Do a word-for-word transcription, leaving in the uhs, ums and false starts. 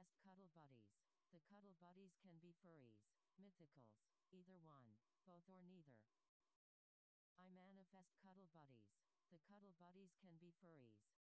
manifest Cuddle Buddies. The Cuddle Buddies can be furries, mythicals, either one, both or neither. I manifest Cuddle Buddies. The Cuddle Buddies can be furries,